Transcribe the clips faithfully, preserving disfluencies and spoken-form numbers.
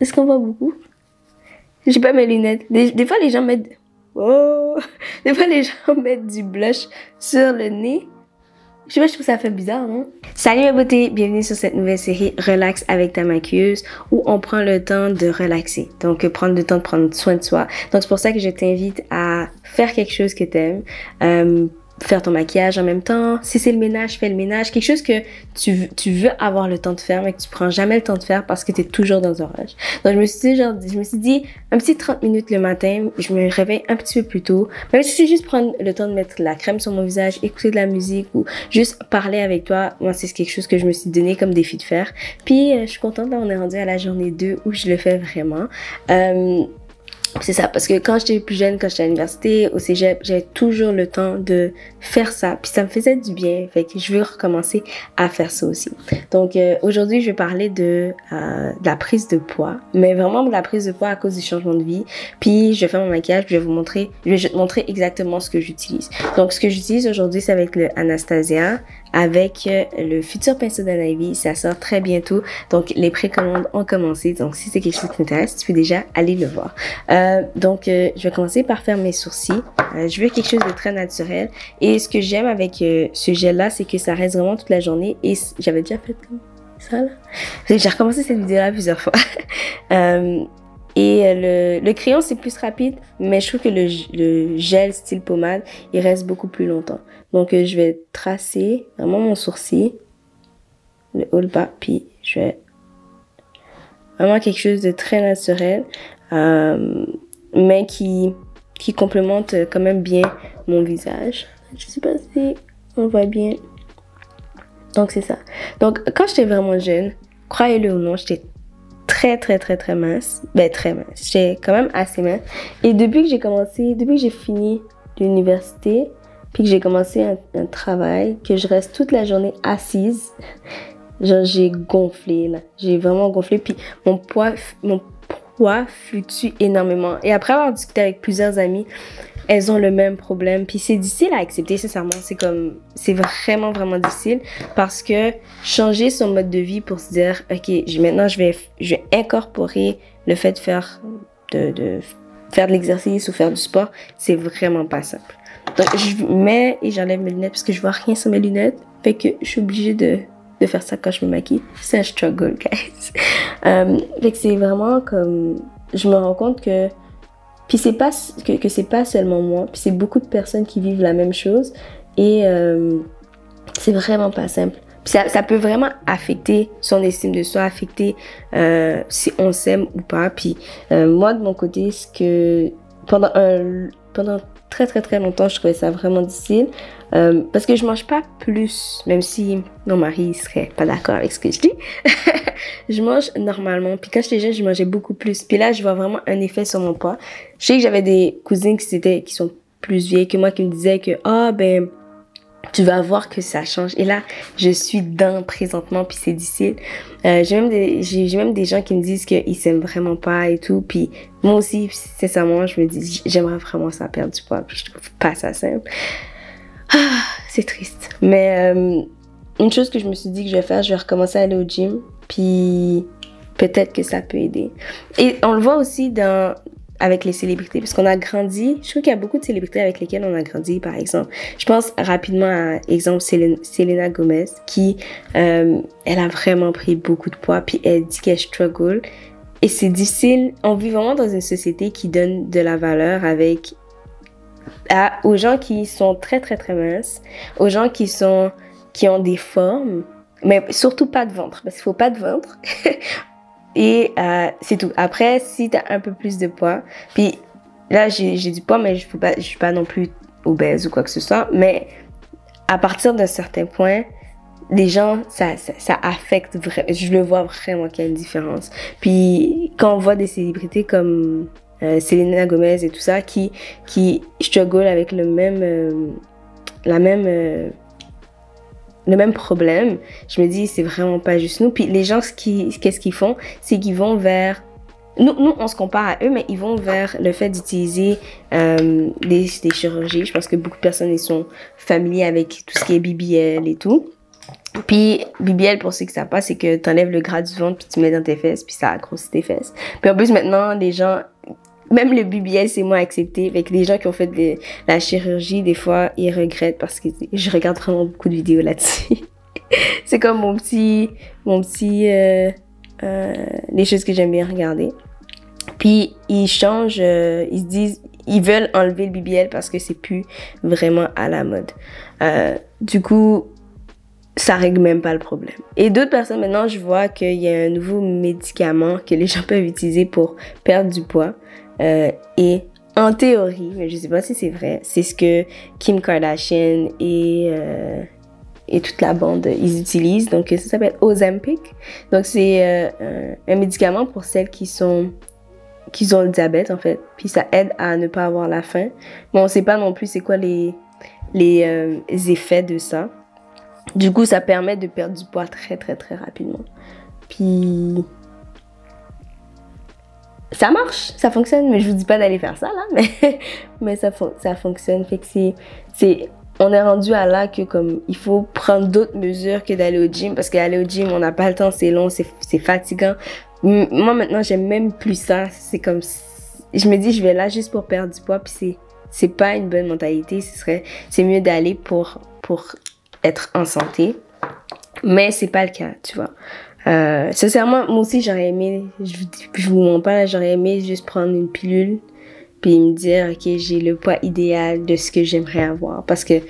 Est-ce qu'on voit beaucoup? J'ai pas mes lunettes. Des, des fois, les gens mettent... Oh! Des fois, les gens mettent du blush sur le nez. Je sais pas, je trouve ça fait bizarre, non? Salut ma beauté, bienvenue sur cette nouvelle série Relax avec ta maquilleuse où on prend le temps de relaxer. Donc, prendre le temps de prendre soin de soi. Donc, c'est pour ça que je t'invite à faire quelque chose que t'aimes. Euh, faire ton maquillage en même temps. Si c'est le ménage, fais le ménage. Quelque chose que tu, tu veux avoir le temps de faire, mais que tu prends jamais le temps de faire parce que tu es toujours dans un rush. Donc, je me suis dit, genre, je me suis dit, un petit trente minutes le matin, je me réveille un petit peu plus tôt. Même si c'est juste prendre le temps de mettre la crème sur mon visage, écouter de la musique ou juste parler avec toi, moi, c'est quelque chose que je me suis donné comme défi de faire. Puis, euh, je suis contente, là, on est rendu à la journée deux où je le fais vraiment. Euh, C'est ça, parce que quand j'étais plus jeune, quand j'étais à l'université, au cégep, j'avais toujours le temps de faire ça. Puis ça me faisait du bien, fait que je veux recommencer à faire ça aussi. Donc euh, aujourd'hui, je vais parler de, euh, de la prise de poids, mais vraiment de la prise de poids à cause du changement de vie. Puis je vais faire mon maquillage, puis je vais vous montrer, je vais te montrer exactement ce que j'utilise. Donc ce que j'utilise aujourd'hui, c'est avec le Anastasia, avec euh, le futur pinceau de Navy. Ça sort très bientôt, donc les précommandes ont commencé. Donc si c'est quelque chose qui t'intéresse, tu peux déjà aller le voir. Euh, donc euh, je vais commencer par faire mes sourcils. Euh, je veux quelque chose de très naturel. Et ce que j'aime avec euh, ce gel-là, c'est que ça reste vraiment toute la journée. Et j'avais déjà fait comme ça là. J'ai recommencé cette vidéo-là plusieurs fois. euh, Et euh, le, le crayon, c'est plus rapide, mais je trouve que le, le gel style pommade, il reste beaucoup plus longtemps. Donc, euh, je vais tracer vraiment mon sourcil, le haut, le bas, puis je vais vraiment quelque chose de très naturel, euh, mais qui, qui complémente quand même bien mon visage. Je sais pas si on voit bien. Donc, c'est ça. Donc, quand j'étais vraiment jeune, croyez-le ou non, j'étais très très très très mince, ben très mince, j'étais quand même assez mince. Et depuis que j'ai commencé, depuis que j'ai fini l'université, puis que j'ai commencé un, un travail, que je reste toute la journée assise, genre j'ai gonflé là, j'ai vraiment gonflé, puis mon poids, mon poids fluctue énormément. Et après avoir discuté avec plusieurs amis, elles ont le même problème. Puis c'est difficile à accepter, sincèrement. C'est comme, c'est vraiment, vraiment difficile parce que changer son mode de vie pour se dire, OK, maintenant, je vais, je vais incorporer le fait de faire, de, de faire de l'exercice ou faire du sport, c'est vraiment pas simple. Donc, je mets et j'enlève mes lunettes parce que je vois rien sur mes lunettes. Fait que je suis obligée de, de faire ça quand je me maquille. C'est un struggle, guys. euh, fait que c'est vraiment comme, je me rends compte que Puis c'est pas que, que c'est pas seulement moi, puis c'est beaucoup de personnes qui vivent la même chose et euh, c'est vraiment pas simple. Puis ça, ça peut vraiment affecter son estime de soi, affecter euh, si on s'aime ou pas. Puis euh, moi de mon côté, ce que pendant un pendant très très très longtemps, je trouvais ça vraiment difficile euh, parce que je mange pas plus, même si mon mari serait pas d'accord avec ce que je dis. Je mange normalement. Puis quand j'étais jeune, je mangeais beaucoup plus. Puis là, je vois vraiment un effet sur mon poids. Je sais que j'avais des cousines qui, étaient, qui sont plus vieilles que moi qui me disaient que, ah, oh, ben, tu vas voir que ça change. Et là, je suis dans présentement, puis c'est difficile. Euh, j'ai même des, j'ai, j'ai même des gens qui me disent qu'ils s'aiment vraiment pas et tout. Puis moi aussi, sincèrement, je me dis, j'aimerais vraiment ça perdre du poids. Puis je trouve pas ça simple. Ah, c'est triste. Mais euh, une chose que je me suis dit que je vais faire, je vais recommencer à aller au gym. Puis peut-être que ça peut aider. Et on le voit aussi dans, avec les célébrités, parce qu'on a grandi. Je trouve qu'il y a beaucoup de célébrités avec lesquelles on a grandi, par exemple. Je pense rapidement à, exemple, Selena, Selena Gomez, qui, euh, elle a vraiment pris beaucoup de poids, puis elle dit qu'elle struggle. Et c'est difficile. On vit vraiment dans une société qui donne de la valeur avec, à, aux gens qui sont très, très, très minces, aux gens qui sont, qui ont des formes, mais surtout pas de ventre, parce qu'il faut pas de ventre. Et euh, c'est tout. Après, si t'as un peu plus de poids, puis là, j'ai, j'ai du poids, mais je ne suis pas non plus obèse ou quoi que ce soit. Mais à partir d'un certain point, les gens, ça, ça, ça affecte vraiment. Je le vois vraiment qu'il y a une différence. Puis quand on voit des célébrités comme euh, Selena Gomez et tout ça, qui, qui struggle avec le même, euh, la même... Euh, le même problème, je me dis c'est vraiment pas juste nous. Puis les gens, ce qui, qu'est-ce qu'ils font, c'est qu'ils vont vers, nous, nous on se compare à eux, mais ils vont vers le fait d'utiliser euh, des, des chirurgies. Je pense que beaucoup de personnes ils sont familiers avec tout ce qui est B B L et tout. Puis B B L, pour ceux qui savent pas, c'est que t'enlèves le gras du ventre puis tu mets dans tes fesses puis ça grossit tes fesses. Puis en plus maintenant, les gens, même le B B L c'est moins accepté. Fait que les gens qui ont fait de la chirurgie, des fois, ils regrettent parce que je regarde vraiment beaucoup de vidéos là-dessus. C'est comme mon petit, mon petit, euh, euh, les choses que j'aime bien regarder. Puis ils changent, euh, ils se disent, ils veulent enlever le B B L parce que c'est plus vraiment à la mode. Euh, du coup, ça règle même pas le problème. Et d'autres personnes, maintenant, je vois qu'il y a un nouveau médicament que les gens peuvent utiliser pour perdre du poids. Euh, et en théorie, mais je sais pas si c'est vrai, c'est ce que Kim Kardashian et, euh, et toute la bande, ils utilisent. Donc, ça s'appelle Ozempic. Donc, c'est euh, un, un médicament pour celles qui sont qui ont le diabète, en fait. Puis, ça aide à ne pas avoir la faim. Mais on sait pas non plus c'est quoi les, les euh, effets de ça. Du coup, ça permet de perdre du poids très, très, très rapidement. Puis, ça marche, ça fonctionne. Mais je vous dis pas d'aller faire ça, là. Mais, mais ça, ça fonctionne. Fait que c'est, c'est, on est rendu à là que, comme, il faut prendre d'autres mesures que d'aller au gym. Parce qu'aller au gym, on n'a pas le temps, c'est long, c'est, c'est fatigant. Moi, maintenant, j'aime même plus ça. C'est comme, je me dis, je vais là juste pour perdre du poids. Puis c'est, c'est pas une bonne mentalité. Ce serait, c'est mieux d'aller pour, pour être en santé, mais c'est pas le cas, tu vois. Euh, sincèrement, moi aussi, j'aurais aimé, je vous, je vous mens pas, j'aurais aimé juste prendre une pilule, puis me dire, ok, j'ai le poids idéal de ce que j'aimerais avoir, parce que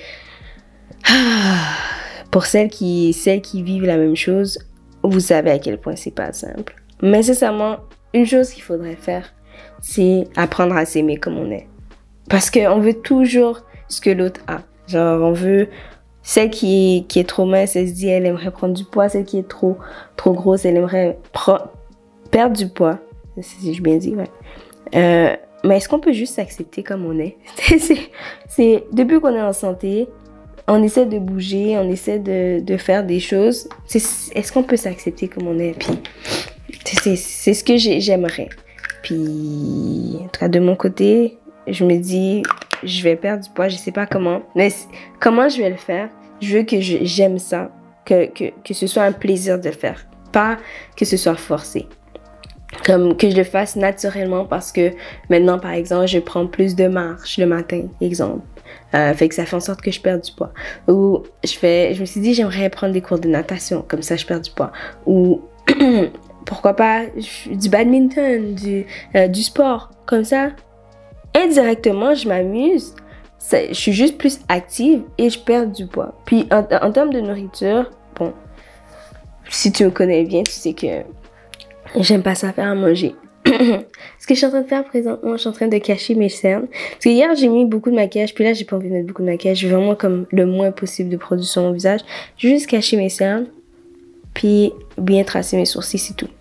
ah, pour celles qui, celles qui vivent la même chose, vous savez à quel point c'est pas simple. Mais sincèrement, une chose qu'il faudrait faire, c'est apprendre à s'aimer comme on est, parce que on veut toujours ce que l'autre a. Genre, on veut celle qui est, qui est trop mince, elle se dit elle aimerait prendre du poids. Celle qui est trop, trop grosse, elle aimerait perdre du poids. Si je bien dis, ouais. Euh, mais est-ce qu'on peut juste s'accepter comme on est? c'est, c'est, depuis qu'on est en santé, on essaie de bouger, on essaie de, de faire des choses. C'est, est-ce qu'on peut s'accepter comme on est? Puis, c'est, c'est ce que j'ai, j'aimerais. Puis, en tout cas, de mon côté, je me dis, je vais perdre du poids, je sais pas comment. Mais comment je vais le faire? Je veux que je, j'aime ça, que, que, que ce soit un plaisir de le faire, pas que ce soit forcé. Comme que je le fasse naturellement parce que maintenant, par exemple, je prends plus de marche le matin, exemple. Euh, fait que ça fait en sorte que je perds du poids. Ou je fais, je me suis dit, j'aimerais prendre des cours de natation, comme ça je perds du poids. Ou pourquoi pas du badminton, du, euh, du sport, comme ça. Indirectement, je m'amuse, je suis juste plus active et je perds du poids. Puis en, en termes de nourriture, bon, si tu me connais bien, tu sais que j'aime pas ça faire à manger. Ce que je suis en train de faire présentement, je suis en train de cacher mes cernes. Parce que hier, j'ai mis beaucoup de maquillage, puis là, j'ai pas envie de mettre beaucoup de maquillage. Je veux vraiment comme le moins possible de produit sur mon visage. Je veux juste cacher mes cernes, puis bien tracer mes sourcils, c'est tout.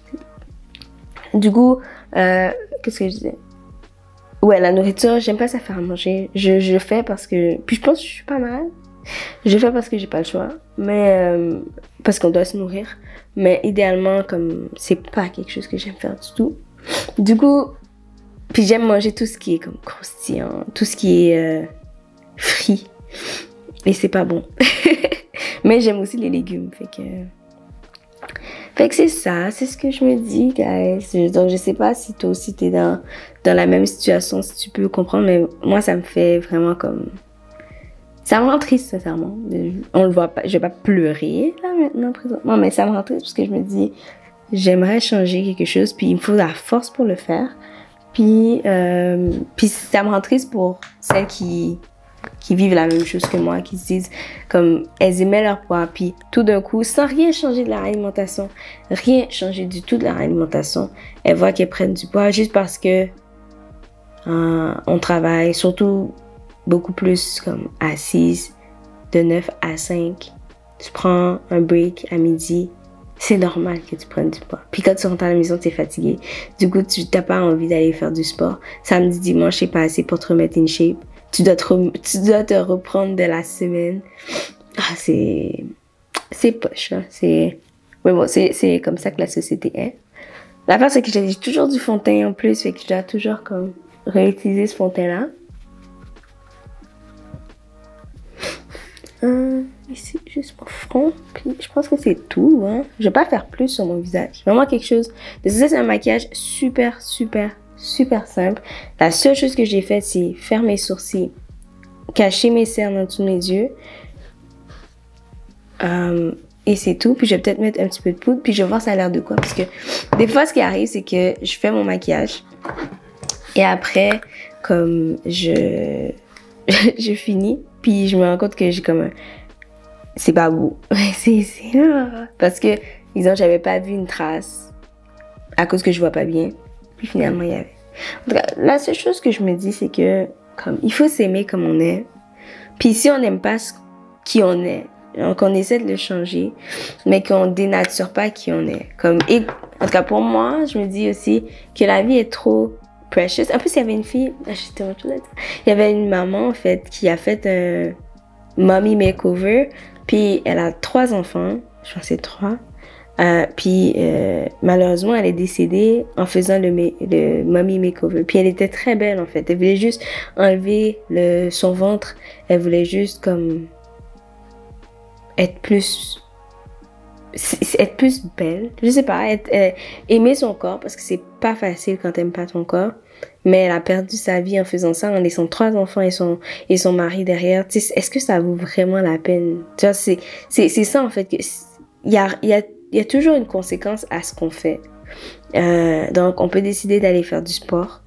Du coup, euh, qu'est-ce que je disais? Ouais, la nourriture, j'aime pas ça faire à manger. Je, je le fais parce que... Puis je pense que je suis pas mal. Je le fais parce que j'ai pas le choix. Mais... Euh, parce qu'on doit se nourrir. Mais idéalement, comme... C'est pas quelque chose que j'aime faire du tout. Du coup... Puis j'aime manger tout ce qui est comme croustillant. Tout ce qui est... Euh, frit. Et c'est pas bon. Mais j'aime aussi les légumes. Fait que... Fait que c'est ça, c'est ce que je me dis, guys. Donc, je sais pas si toi aussi t'es dans, dans la même situation, si tu peux comprendre, mais moi, ça me fait vraiment comme... Ça me rend triste, sincèrement. On le voit pas, je vais pas pleurer, là, maintenant, présentement, mais ça me rend triste parce que je me dis, j'aimerais changer quelque chose, puis il me faut la force pour le faire. Puis, euh, puis ça me rend triste pour celles qui... qui vivent la même chose que moi, qui se disent comme elles aimaient leur poids, puis tout d'un coup, sans rien changer de leur alimentation, rien changer du tout de leur alimentation, elles voient qu'elles prennent du poids juste parce que euh, on travaille, surtout beaucoup plus comme assises, de neuf à cinq. Tu prends un break à midi, c'est normal que tu prennes du poids. Puis quand tu rentres à la maison, tu es fatigué. Du coup, tu n'as pas envie d'aller faire du sport. Samedi, dimanche, c'est pas assez pour te remettre in shape. Tu dois, te tu dois te reprendre de la semaine. Ah, c'est... C'est poche, hein. C'est... Mais bon, c'est, c'est comme ça que la société est. L'affaire, c'est que j'ai toujours du fond de teint en plus. Fait que je dois toujours comme réutiliser ce fond de teint-là. Euh, ici, juste mon front. Puis je pense que c'est tout, hein. Je vais pas faire plus sur mon visage. Vraiment quelque chose. De ça, c'est un maquillage super, super, super simple. La seule chose que j'ai faite, c'est faire mes sourcils, cacher mes cernes en dessous de mes yeux. Euh, et c'est tout. Puis je vais peut-être mettre un petit peu de poudre. Puis je vais voir ça a l'air de quoi. Parce que des fois, ce qui arrive, c'est que je fais mon maquillage. Et après, comme je, je finis. Puis je me rends compte que j'ai comme un... C'est pas beau. c'est... Parce que, disons, j'avais pas vu une trace. À cause que je vois pas bien. Puis finalement, il y avait. En tout cas, la seule chose que je me dis, c'est que, comme, il faut s'aimer comme on est. Puis si on n'aime pas ce, qui on est, donc on essaie de le changer, mais qu'on dénature pas qui on est. Comme, et, en tout cas, pour moi, je me dis aussi que la vie est trop precious. En plus, il y avait une fille, j'étais autre chose à dire. Il y avait une maman, en fait, qui a fait un mommy makeover, puis elle a trois enfants, je pense que c'est trois. Euh, puis euh, malheureusement, elle est décédée en faisant le, le mommy makeover. Puis elle était très belle en fait. Elle voulait juste enlever le, son ventre. Elle voulait juste comme être plus, être plus belle. Je sais pas, être, euh, aimer son corps parce que c'est pas facile quand t'aimes pas ton corps. Mais elle a perdu sa vie en faisant ça, en laissant trois enfants et son et son mari derrière. Tu sais, est-ce que ça vaut vraiment la peine? Tu vois, c'est c'est c'est ça en fait que il y a il y a Il y a toujours une conséquence à ce qu'on fait. Euh, donc, on peut décider d'aller faire du sport.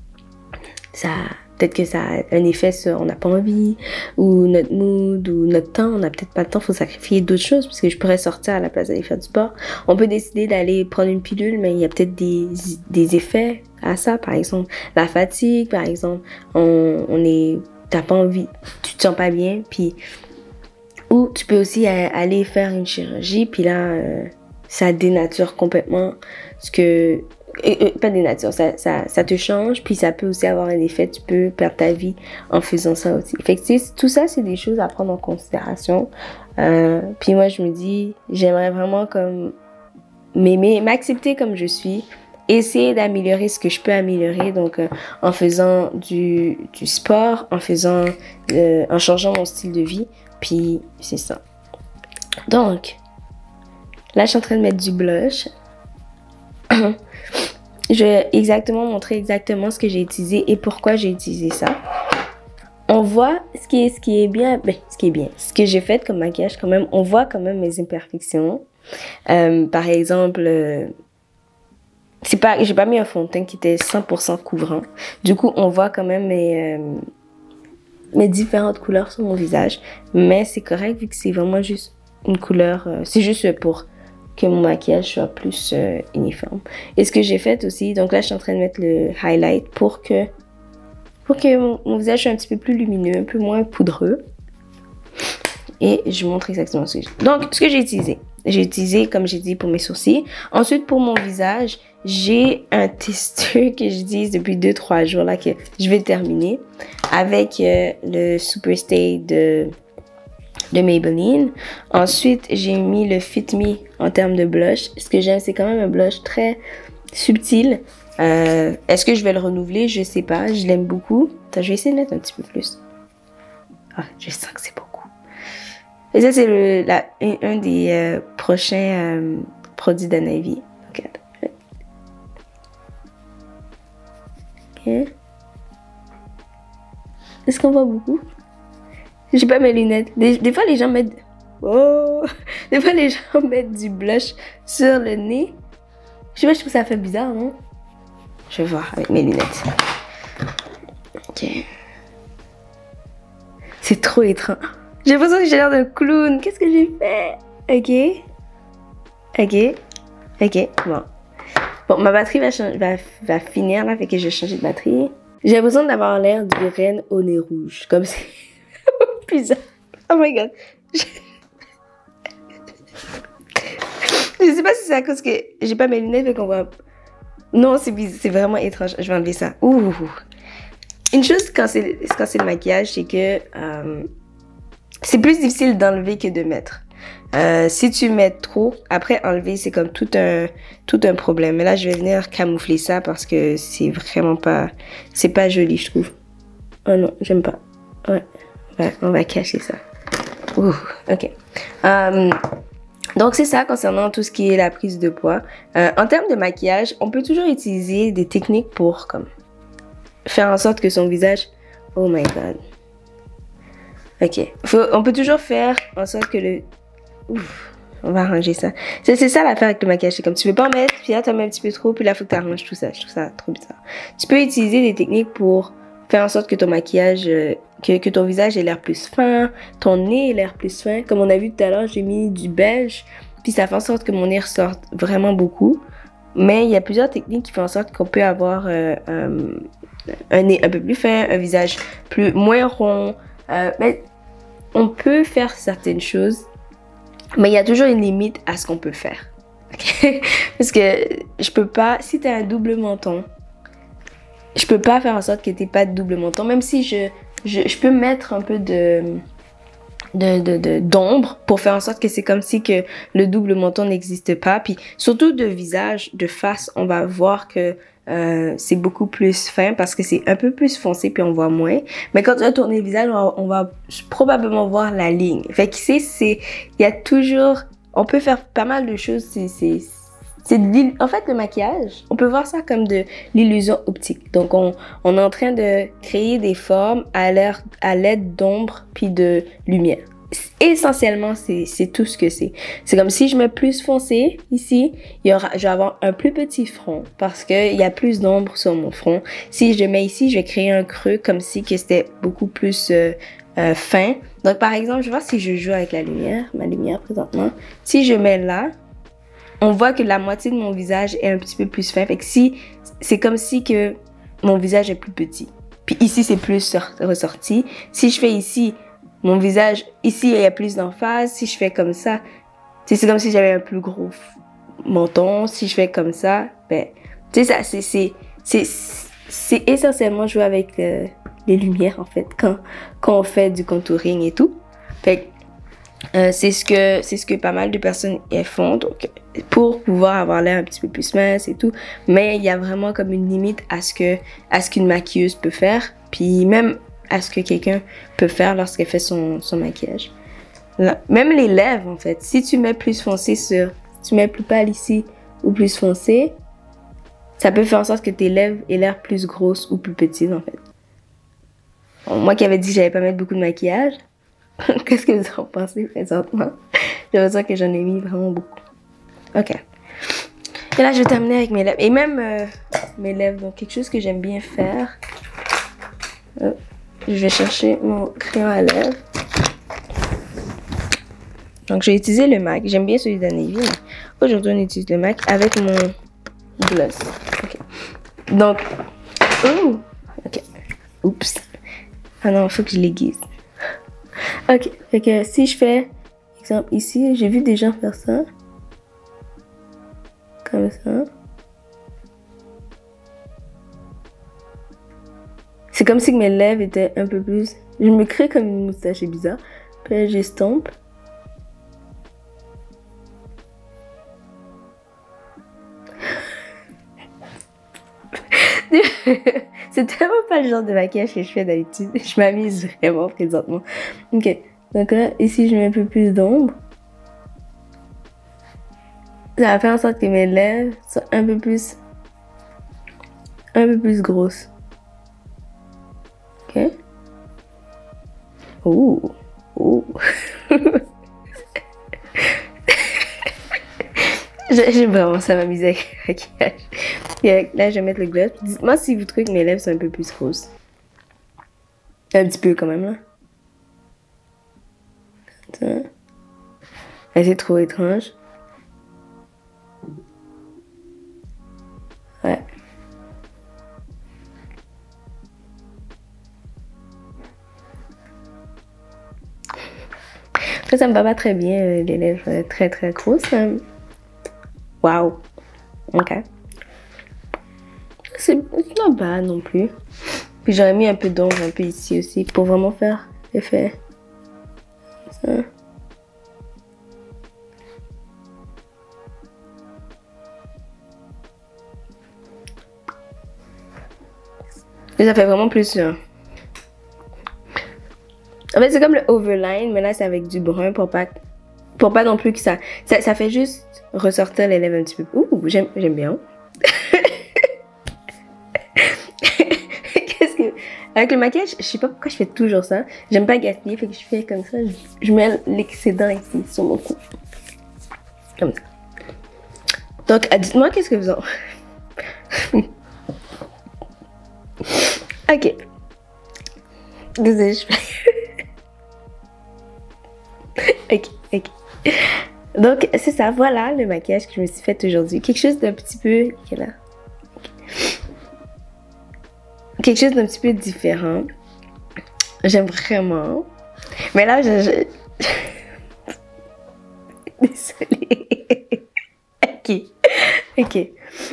Ça, peut-être que ça a un effet sur on n'a pas envie, ou notre mood, ou notre temps. On n'a peut-être pas le temps, il faut sacrifier d'autres choses, parce que je pourrais sortir à la place d'aller faire du sport. On peut décider d'aller prendre une pilule, mais il y a peut-être des, des effets à ça. Par exemple, la fatigue, par exemple. On, on est, t'as pas envie, tu te sens pas bien, puis... Ou tu peux aussi aller faire une chirurgie, puis là, euh, ça dénature complètement ce que... Et, et, pas dénature, ça, ça, ça te change, puis ça peut aussi avoir un effet, tu peux perdre ta vie en faisant ça aussi. Fait que tout ça, c'est des choses à prendre en considération. Euh, puis moi, je me dis, j'aimerais vraiment comme m'aimer, m'accepter comme je suis, essayer d'améliorer ce que je peux améliorer, donc euh, en faisant du, du sport, en faisant, euh, en changeant mon style de vie. Puis, c'est ça. Donc, là, je suis en train de mettre du blush. Je vais exactement montrer exactement ce que j'ai utilisé et pourquoi j'ai utilisé ça. On voit ce qui est, ce qui est bien, ben, ce qui est bien, ce que j'ai fait comme maquillage quand même. On voit quand même mes imperfections. Euh, par exemple, euh, c'est pas, j'ai pas mis un fond de teint qui était cent pour cent couvrant. Du coup, on voit quand même mes... Euh, mes différentes couleurs sur mon visage, mais c'est correct vu que c'est vraiment juste une couleur, euh, c'est juste pour que mon maquillage soit plus euh, uniforme. Et ce que j'ai fait aussi, donc là je suis en train de mettre le highlight pour que pour que mon, mon visage soit un petit peu plus lumineux, un peu moins poudreux. Et je vous montre exactement ce que j'ai. Donc ce que j'ai utilisé, j'ai utilisé comme j'ai dit pour mes sourcils. Ensuite pour mon visage, j'ai un testeur que j'utilise depuis deux trois jours là que je vais terminer avec euh, le Superstay de de Maybelline. Ensuite, j'ai mis le Fit Me en termes de blush. Ce que j'aime, c'est quand même un blush très subtil. Euh, Est-ce que je vais le renouveler? Je sais pas. Je l'aime beaucoup. Attends, je vais essayer de mettre un petit peu plus. Ah, je sens que c'est beaucoup. Et ça, c'est le la, un, un des euh, prochains euh, produits de Navy. Regarde. Ok. Est-ce qu'on voit beaucoup? J'ai pas mes lunettes. Des, des fois, les gens mettent... Oh! Des fois, les gens mettent du blush sur le nez. Je sais pas, je trouve ça fait bizarre, non? Je vais voir avec mes lunettes. Ok. C'est trop étrange. J'ai l'impression que j'ai l'air d'un clown. Qu'est-ce que j'ai fait? Ok. Ok. Ok. Bon. Bon, ma batterie va, va, va finir là, fait que je vais changer de batterie. J'ai l'impression d'avoir l'air d'une reine au nez rouge. Comme c'est bizarre. Oh my god. Je... je sais pas si c'est à cause que j'ai pas mes lunettes, fait qu'on voit... Non, c'est c'est vraiment étrange. Je vais enlever ça. Ouh. Une chose quand c'est quand c'est le maquillage, c'est que euh, c'est plus difficile d'enlever que de mettre. Euh, si tu mets trop, après enlever, c'est comme tout un tout un problème. Mais là, je vais venir camoufler ça parce que c'est vraiment pas... C'est pas joli, je trouve. Oh non, j'aime pas. Ouais. Ouais, on va cacher ça. Ouh, ok. Euh, donc c'est ça concernant tout ce qui est la prise de poids. Euh, en termes de maquillage, on peut toujours utiliser des techniques pour comme faire en sorte que son visage... Oh my god. Ok. Faut, on peut toujours faire en sorte que le... Ouf, on va arranger ça. C'est ça l'affaire avec le maquillage. C'est comme tu veux pas en mettre, puis là tu en mets un petit peu trop, puis là faut que tu arranges tout ça. Je trouve ça trop bizarre. Tu peux utiliser des techniques pour faire en sorte que ton maquillage... Euh, que, que ton visage ait l'air plus fin, ton nez ait l'air plus fin. Comme on a vu tout à l'heure, j'ai mis du beige, puis ça fait en sorte que mon nez ressorte vraiment beaucoup. Mais il y a plusieurs techniques qui font en sorte qu'on peut avoir euh, euh, un nez un peu plus fin, un visage plus moins rond. Euh, mais on peut faire certaines choses, mais il y a toujours une limite à ce qu'on peut faire. Okay? Parce que je peux pas, si tu as un double menton, je peux pas faire en sorte que tu n'aies pas de double menton, même si je, je, je peux mettre un peu de... de, de, de, d'ombre pour faire en sorte que c'est comme si que le double menton n'existe pas. Puis surtout de visage, de face, on va voir que euh, c'est beaucoup plus fin parce que c'est un peu plus foncé puis on voit moins. Mais quand on va tourner le visage, on va, on va probablement voir la ligne. Fait que c'est, c'est, il y a toujours, on peut faire pas mal de choses. C'est, c'est, c'est en fait le maquillage, on peut voir ça comme de l'illusion optique. Donc on, on est en train de créer des formes à l'air, à l'aide d'ombre puis de lumière. Essentiellement, c'est tout ce que c'est. C'est comme si je mets plus foncé ici, il y aura, je vais avoir un plus petit front parce qu'il y a plus d'ombre sur mon front. Si je le mets ici, je vais créer un creux comme si que c'était beaucoup plus euh, euh, fin. Donc par exemple, je vais voir si je joue avec la lumière, ma lumière présentement. Si je mets là, on voit que la moitié de mon visage est un petit peu plus fin. Fait que si, c'est comme si que mon visage est plus petit. Puis ici, c'est plus ressorti. Si je fais ici, mon visage, ici, il y a plus d'emphase. Si je fais comme ça, c'est comme si j'avais un plus gros menton. Si je fais comme ça, ben, tu sais, ça, c'est, c'est, c'est, c'est essentiellement jouer avec euh, les lumières, en fait, quand, quand on fait du contouring et tout. Fait que, Euh, c'est ce que c'est ce que pas mal de personnes font donc pour pouvoir avoir l'air un petit peu plus mince et tout, mais il y a vraiment comme une limite à ce que à ce qu'une maquilleuse peut faire, puis même à ce que quelqu'un peut faire lorsqu'elle fait son, son maquillage. Là, même les lèvres en fait, si tu mets plus foncé sur, si tu mets plus pâle ici ou plus foncé, ça peut faire en sorte que tes lèvres aient l'air plus grosses ou plus petites en fait. Bon, moi qui avais dit que j'allais pas mettre beaucoup de maquillage, qu'est-ce que vous en pensez présentement? J'ai l'impression que j'en ai mis vraiment beaucoup. Ok. Et là, je vais terminer avec mes lèvres. Et même euh, mes lèvres. Donc, quelque chose que j'aime bien faire. Euh, je vais chercher mon crayon à lèvres. Donc, je vais utiliser le MAC. J'aime bien celui d'Anne-Evie, mais aujourd'hui, on utilise le MAC avec mon gloss. Ok. Donc, ouh! Ok. Oups. Ah non, il faut que je l'aiguise. Ok, fait que si je fais, exemple ici, j'ai vu des gens faire ça. Comme ça. C'est comme si mes lèvres étaient un peu plus... Je me crée comme une moustache, c'est bizarre. Puis là, j'estompe. C'est tellement pas le genre de maquillage que je fais d'habitude. Je m'amuse vraiment présentement. Ok, donc là, ici, je mets un peu plus d'ombre. Ça va faire en sorte que mes lèvres soient un peu plus... un peu plus grosses. Ok. Ouh. Ouh. J'aime vraiment ça m'amuser avec le maquillage. Et là, je vais mettre le gloss. Dites-moi si vous trouvez que mes lèvres sont un peu plus grosses. Un petit peu quand même, là. C'est trop étrange. Ouais. Après, ça me va pas très bien, les lèvres très très grosses. Waouh. Ok. C'est pas bad non plus. Puis j'aurais mis un peu d'ombre un peu ici aussi pour vraiment faire l'effet. Ça. Et ça fait vraiment plus... Euh, En fait, c'est comme le overline, mais là, c'est avec du brun pour pas, pour pas non plus que ça, ça, ça fait juste ressortir les lèvres un petit peu. Ouh, j'aime, j'aime bien. Qu'est-ce que... Avec le maquillage, je sais pas pourquoi je fais toujours ça. J'aime pas gaspiller, fait que je fais comme ça. Je, je mets l'excédent ici, sur mon cou. Comme ça. Donc, dites-moi qu'est-ce que vous en... Ok. Désolée, je Ok, ok. Donc, c'est ça, voilà le maquillage que je me suis fait aujourd'hui. Quelque chose d'un petit peu... Là. Quelque chose d'un petit peu différent. J'aime vraiment. Mais là, je... je... Désolée. Ok. Ok.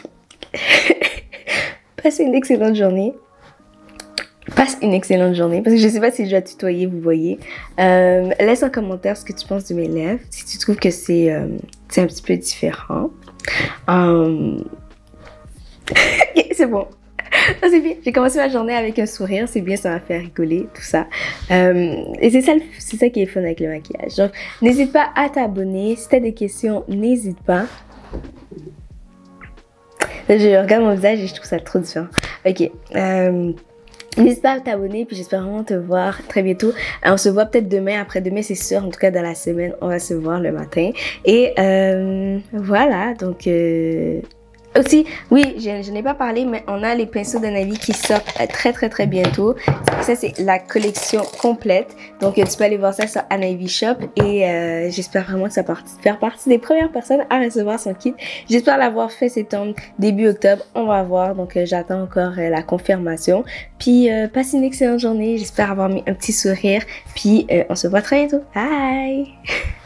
Passez une excellente journée. Passe une excellente journée. Parce que je sais pas si je dois tutoyer, vous voyez. Euh, laisse en commentaire ce que tu penses de mes lèvres. Si tu trouves que c'est euh, un petit peu différent. Um... Ok, c'est bon. C'est bien. J'ai commencé ma journée avec un sourire. C'est bien, ça m'a fait rigoler, tout ça. Euh, et c'est ça, c'est ça qui est fun avec le maquillage. Donc, n'hésite pas à t'abonner. Si tu as des questions, n'hésite pas. Là, je regarde mon visage et je trouve ça trop différent. Ok. Euh, N'hésite pas à t'abonner, puis j'espère vraiment te voir très bientôt. On se voit peut-être demain, après-demain, c'est sûr. En tout cas, dans la semaine, on va se voir le matin. Et euh, voilà, donc... Euh, aussi, oui, je, je n'ai pas parlé, mais on a les pinceaux de Navy qui sortent très très très bientôt. Ça, c'est la collection complète. Donc, tu peux aller voir ça sur Navy Shop. Et euh, j'espère vraiment que ça va faire partie des premières personnes à recevoir son kit. J'espère l'avoir fait septembre, début octobre. On va voir. Donc, euh, j'attends encore euh, la confirmation. Puis, euh, passe une excellente journée. J'espère avoir mis un petit sourire. Puis, euh, on se voit très bientôt. Bye!